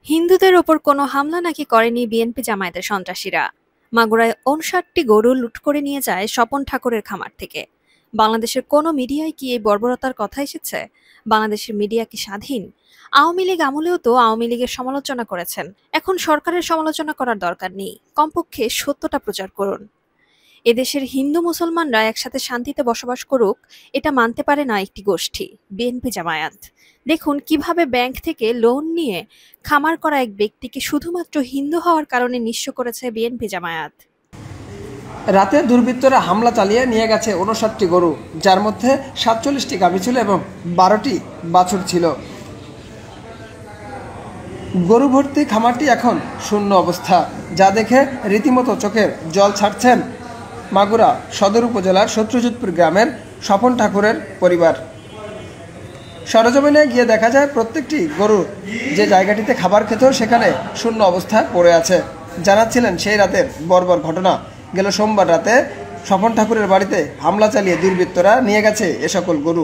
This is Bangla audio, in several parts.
হিন্দুদের ওপর কোনো হামলা নাকি করেনি বিএনপি জামায়াতের সন্ত্রাসীরা। মাগুরায় ৫৯টি গরু লুট করে নিয়ে যায় স্বপন ঠাকুরের খামার থেকে। বাংলাদেশের কোনো মিডিয়ায় কি এই বর্বরতার কথা এসেছে? বাংলাদেশের মিডিয়া কি স্বাধীন? আওয়ামী লীগ আমলেও তো আওয়ামী লীগের সমালোচনা করেছেন। এখন সরকারের সমালোচনা করার দরকার নেই, কমপক্ষে সত্যটা প্রচার করুন। এদেশের হিন্দু মুসলমানরা একসাথে শান্তিতে বসবাস করুক, এটা মানতে পারে না একটি গোষ্ঠী, বিএনপি জামায়াত। দেখুন কিভাবে ব্যাংক থেকে লোন নিয়ে খামার করা এক ব্যক্তিকে শুধুমাত্র হিন্দু হওয়ার কারণে নিঃস্ব করেছে বিএনপি জামায়াত। রাতে দুর্বৃত্তরা হামলা চালিয়ে নিয়ে গেছে ৫৯টি গরু, যার মধ্যে ৪৭টি গাভী ছিল এবং ১২টি বাছুর ছিল। গরু ভর্তি খামারটি এখন শূন্য অবস্থা, যা দেখে রীতিমতো চোখের জল ছাড়ছেন মাগুরা সদর উপজেলার শত্রুজিৎপুর গ্রামের স্বপন ঠাকুরের পরিবার। সরেজমিনে গিয়ে দেখা যায় প্রত্যেকটি গরু যে জায়গাটিতে খাবার খেত সেখানে শূন্য অবস্থায় পড়ে আছে। জানাচ্ছিলেন সেই রাতের বর্বর ঘটনা। গেল সোমবার রাতে স্বপন ঠাকুরের বাড়িতে হামলা চালিয়ে দুর্বৃত্তরা নিয়ে গেছে এ সকল গরু।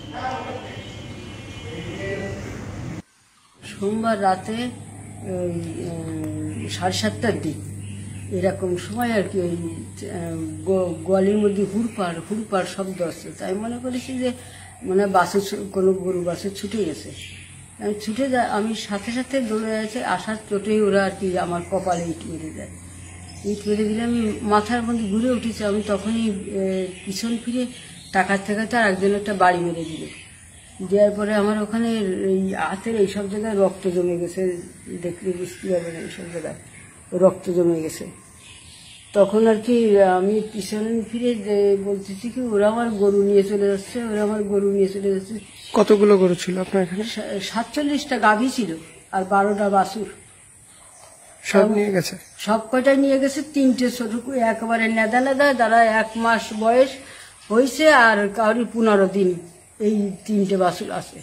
সোমবার রাতে ওই 7:30টার দিক এরকম সময় আর কি, ওই গোয়ালির মধ্যে হুড়পাড় শব্দ আসছে। তাই মনে করেছি যে মানে কোনো গরু বাসে ছুটে গেছে। আমি ছুটে আমি সাথে সাথে দৌড়ে আছে, আসার চোটেই ওরা আর কি আমার কপালে ইট মেরে দেয়। ইট মেরে দিলে আমি মাথার মধ্যে ঘুরে উঠেছি। আমি তখনই পিছন ফিরে টাকার থেকে তার একজন একটা বাড়ি মেরে দিল। দেওয়ার পরে আমার ওখানে এই হাতের এইসব জায়গায় রক্ত জমে গেছে, দেখলে বুঝতে পারবে না, এইসব জায়গায় রক্ত জমে গেছে। তখন আর কি আমি পিছন ফিরে বলতেছি কি ওরা আমার গরু নিয়ে চলে যাচ্ছে, ওরা আমার গরু নিয়ে চলে যাচ্ছে। কতগুলো গরু ছিল আপনার এখানে? ৪৭টা গাভী ছিল আর ১২টা বাছুর। সব নিয়ে গেছে? সব কয়টাই নিয়ে গেছে। 3টে ছোট একেবারে নেদা যারা 1 মাস বয়স হয়েছে আর কাউরি 15 দিন, এই 3টে বাছুর আছে।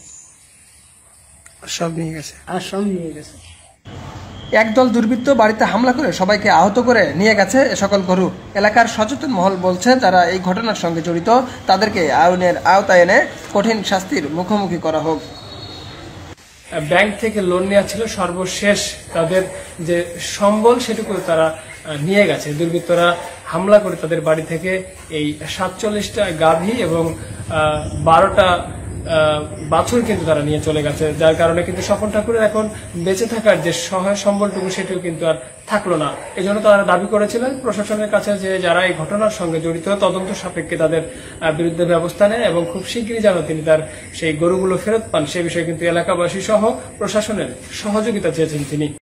সব নিয়ে গেছে? আর সব নিয়ে গেছে। একদল দুর্বৃত্ত বাড়িতে হামলা করে সবাইকে আহত করে নিয়ে গেছে এ সকল গরু। এলাকার সচেতন মহল বলছে, যারা এই ঘটনার সঙ্গে জড়িত তাদেরকে আইনের আওতায় এনে কঠিন শাস্তির মুখোমুখি করা হোক। ব্যাংক থেকে লোন নেওয়া ছিল, সর্বশেষ তাদের যে সম্বল সেটুকু তারা নিয়ে গেছে। দুর্বৃত্তরা হামলা করে তাদের বাড়ি থেকে এই ৪৭টা গাভী এবং ১২টা বাছুর কিন্তু তারা নিয়ে চলে গেছে, যার কারণে কিন্তু স্বপন ঠাকুরের এখন বেঁচে থাকার যে সহায় সম্বলটুকু সেটিও কিন্তু আর থাকলো না। এই জন্য তারা দাবি করেছিলেন প্রশাসনের কাছে যে যারা এই ঘটনার সঙ্গে জড়িত তদন্ত সাপেক্ষে তাদের বিরুদ্ধে ব্যবস্থা নেয় এবং খুব শীঘ্রই যেন তিনি তার সেই গরুগুলো ফেরত পান সে বিষয়ে কিন্তু এলাকাবাসী সহ প্রশাসনের সহযোগিতা চেয়েছেন তিনি।